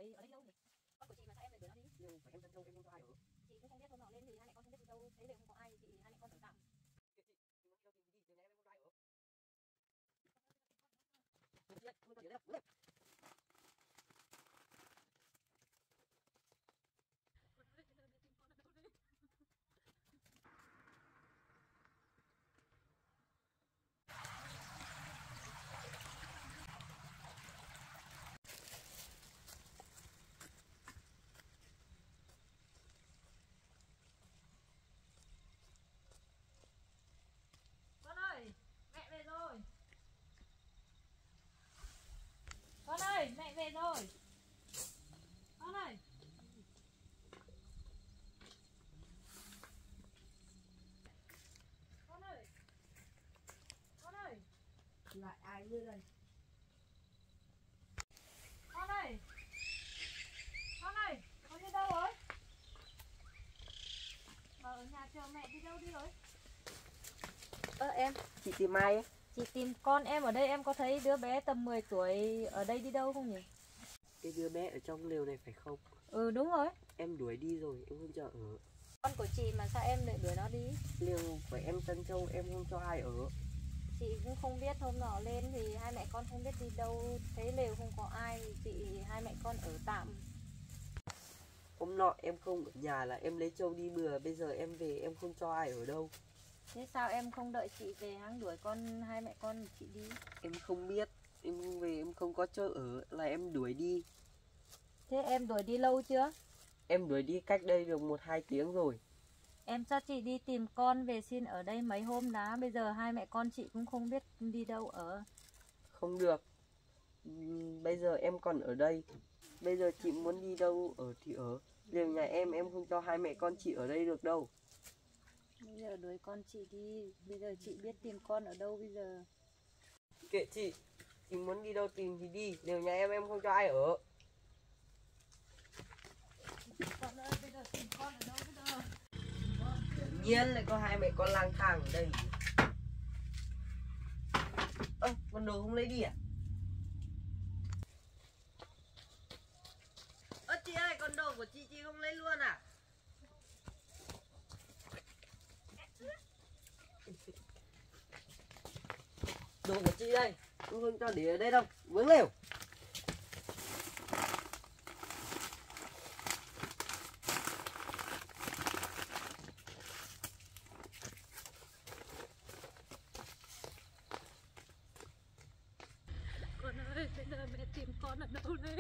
người ở đây đâu nhỉ? Con của chị mà sao em lại đuổi nó đi? Nhưng phải em Tân Châu em không cho ai ở. Chị cũng không biết, hôm nọ lên thì hai mẹ con không biết đi đâu, thấy đều không có ai, chị hai mẹ con ở tạm. Kệ chị muốn đi đâu tìm đi, nhà em không cho ai ở. Chị ơi, không cho gì đấy đâu. Con ơi, mẹ về rồi. Con ơi, mẹ về rồi. Con ơi. Con ơi. Con ơi. Lại ai nữa đây? Con ơi. Con ơi, con đi đâu rồi? Bà ở nhà chờ mẹ đi đâu đi rồi? Em, Chị tìm ai ấy? chị tìm con em ở đây, em có thấy đứa bé tầm 10 tuổi ở đây đi đâu không nhỉ? Cái đứa bé ở trong lều này phải không? Ừ đúng rồi. Em đuổi đi rồi, em không cho ở. Con của chị mà sao em lại đuổi nó đi? Lều của em Tân Châu em không cho ai ở. Chị cũng không biết, hôm nọ lên thì hai mẹ con không biết đi đâu, thấy lều không có ai, chị hai mẹ con ở tạm. Hôm nọ em không ở nhà là em lấy trâu đi bừa, bây giờ em về em không cho ai ở đâu. Thế sao em không đợi chị về hẵng đuổi hai mẹ con chị đi? Em không biết, em về em không có chỗ ở là em đuổi đi. Thế em đuổi đi lâu chưa? Em đuổi đi cách đây được 1-2 tiếng rồi. Em cho chị đi tìm con về xin ở đây mấy hôm đã, bây giờ hai mẹ con chị cũng không biết đi đâu ở. Không được. Bây giờ em còn ở đây. Bây giờ chị muốn đi đâu ở thì ở. Lều nhà em không cho hai mẹ con chị ở đây được đâu. Bây giờ đuổi con chị đi, bây giờ chị biết tìm con ở đâu bây giờ? Kệ chị muốn đi đâu tìm thì đi. Lều nhà em không cho ai ở. Con ơi, bây giờ tìm con ở đâu bây giờ? Tự nhiên lại có hai mẹ con lang thang ở đây. Con đồ không lấy đi à? Chị ơi, con đồ của chị không lấy luôn à? Đồ của chị đây, tôi không cho để ở đây đâu, vướng lều. Con ơi, bây giờ mẹ tìm con ở đâu đây?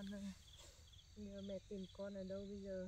con rồi. Giờ mẹ tìm con ở đâu bây giờ?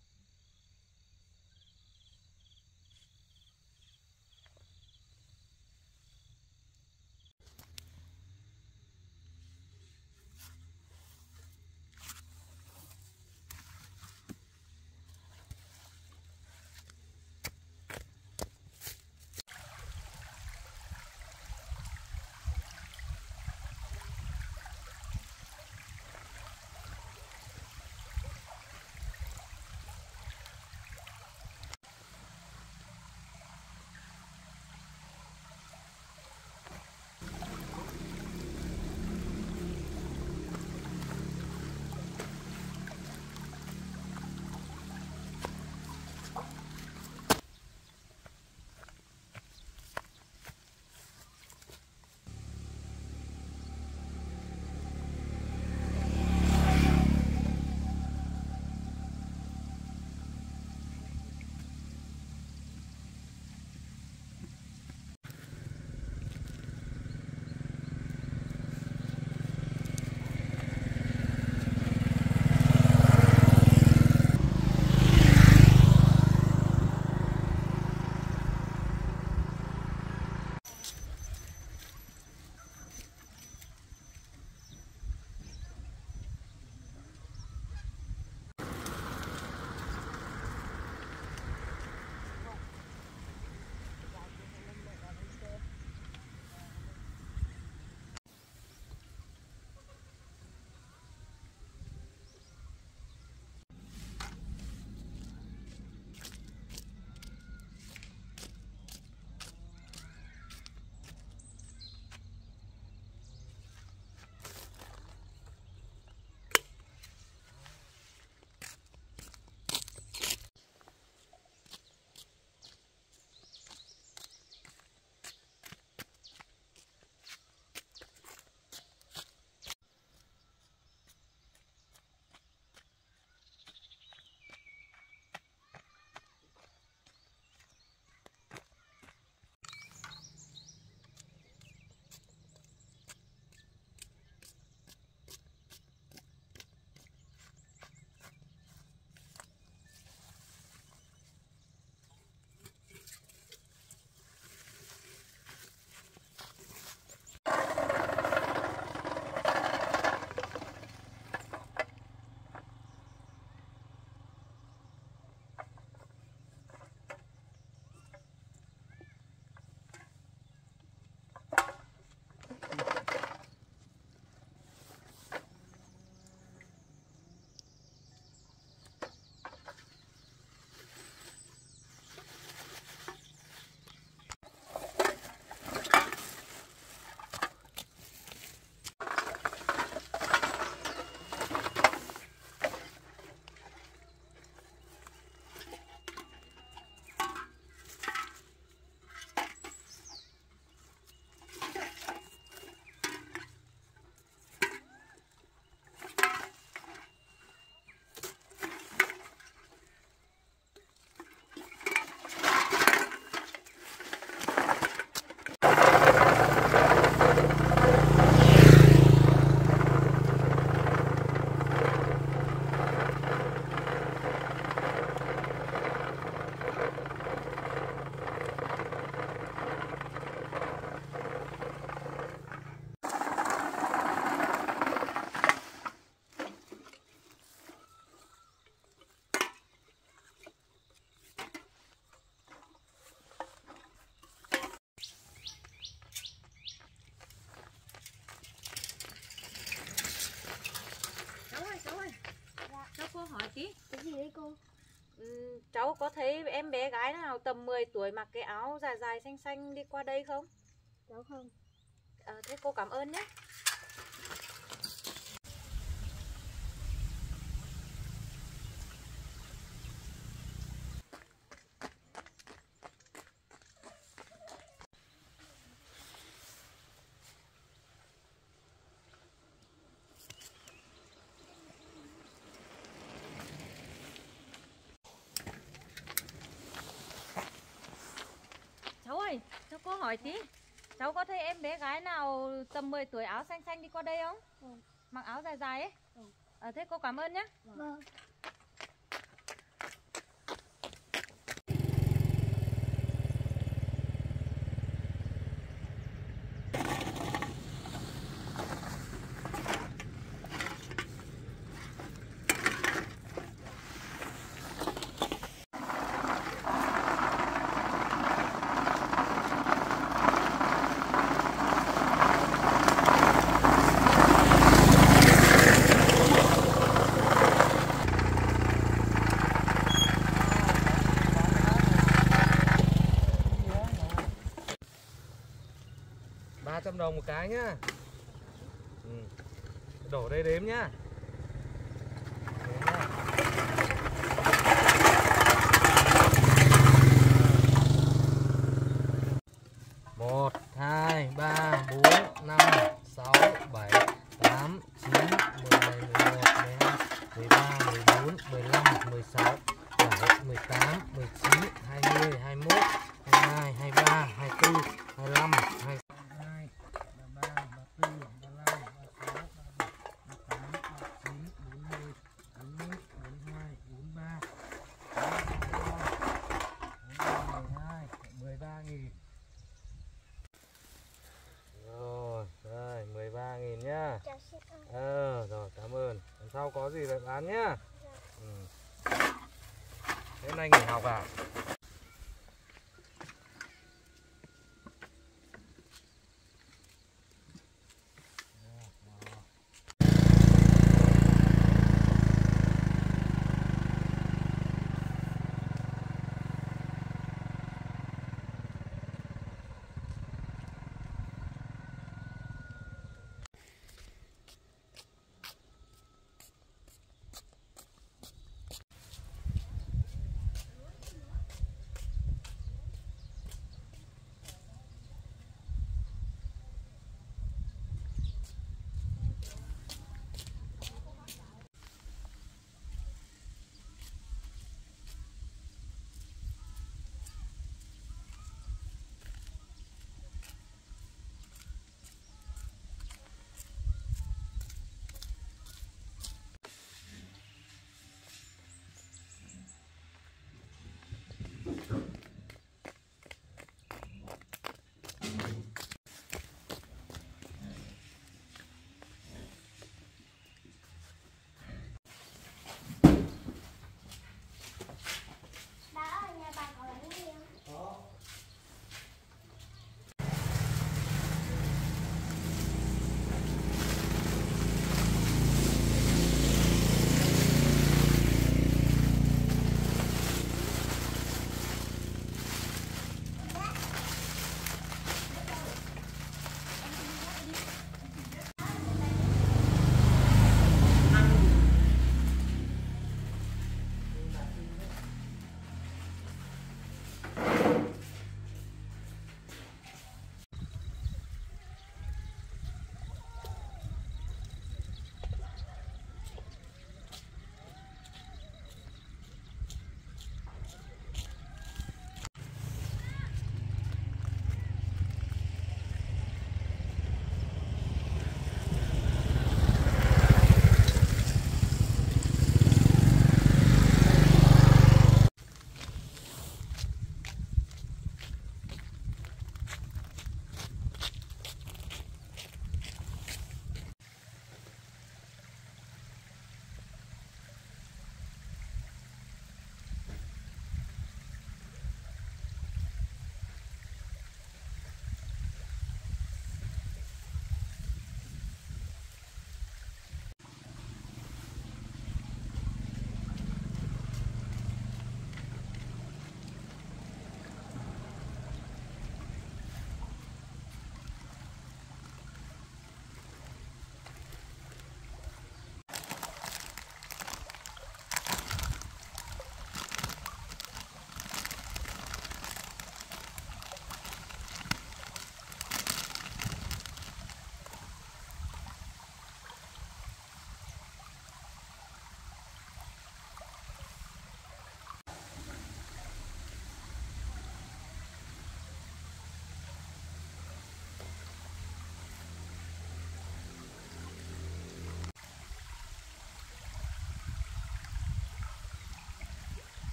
Cô hỏi tí. Cái gì đấy cô? Cháu có thấy em bé gái nào tầm 10 tuổi mặc cái áo dài dài xanh xanh đi qua đây không? Cháu không. Thế cô cảm ơn nhé. Cháu ơi, cho cô hỏi tí. Cháu có thấy em bé gái nào tầm 10 tuổi áo xanh xanh đi qua đây không? Không. Mặc áo dài dài ấy? Không. Thế cô cảm ơn nhé. Vâng. $300 một cái nhá. Đổ đây đếm nhá. Đếm nhá. 1, 2, 3, 4, 5, 6, 7, 8, 9, 10, 11, 12, 13, 14, 15, 16, 17, 18, 19, 20, 21, 22, 23, 24, 25, 26, 32, 33, 34, 35, 36, 37, 38, 39, 40, 41, 42, 43, 12, 13.000. Rồi, đây 13.000 nhá. Rồi cảm ơn. Lần sau có gì lại bán nhá. Thế hôm nay nghỉ học à?